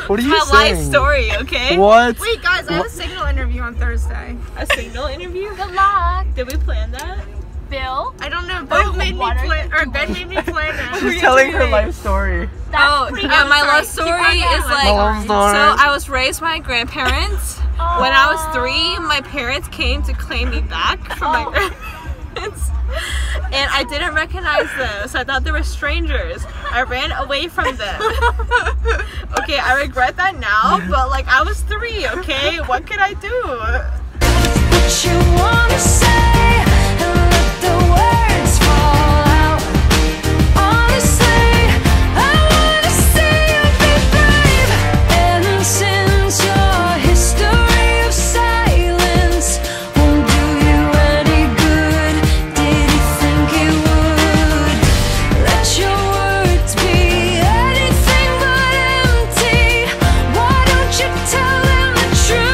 What are you my saying? life story, okay? What? Wait, guys, I have a Signal interview on Thursday. A Signal interview? Good luck, Did we plan that? Bill. I don't know. Ben made me plan, or Ben made me plan it. She's telling her life story. That's pretty yeah, good. my love Sorry. story Keep on is going. like, love story. so I was raised by my grandparents. When I was 3, my parents came to claim me back from my grandparents. And I didn't recognize them, so I thought they were strangers. I ran away from them. Okay, I regret that now, but like I was 3, okay? What could I do? What you wanna say and let the words fall out. Honestly, I wanna see you be brave. And since your history of silence won't do you any good, did you think it would? Let your words be anything but empty. Why don't you tell them the truth?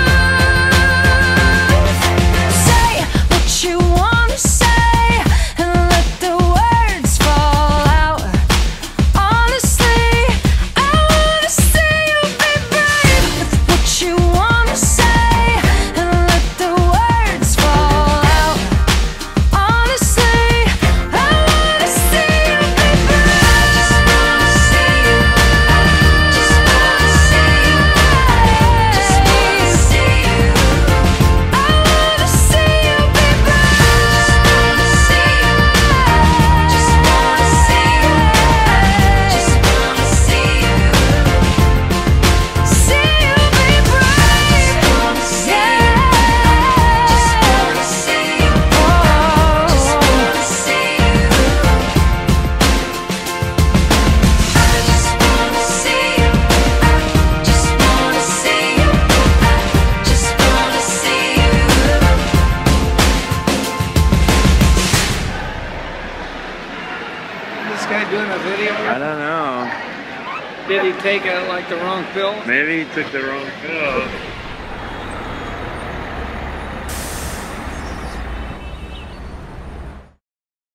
You wanna say and let the words fall out. Honestly, I wanna see you be brave with what you wanna say and let the words fall out. Honestly, I wanna see you be brave. I just wanna see you. I just wanna see you. I just wanna see you. I wanna see you be brave. This guy doing a video? I don't know. Did he take like the wrong pill? Maybe he took the wrong pill.